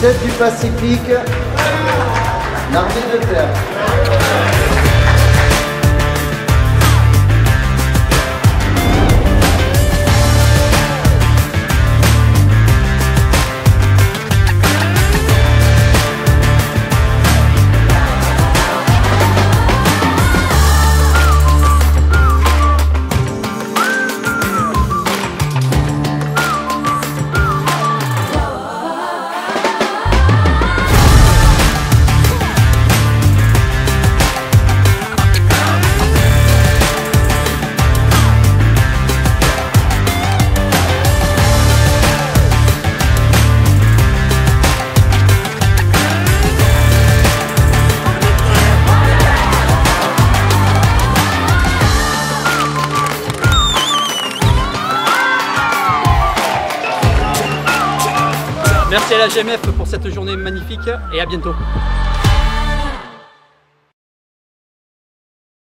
7 du Pacifique, l'armée de terre. Merci à la GMF pour cette journée magnifique et à bientôt.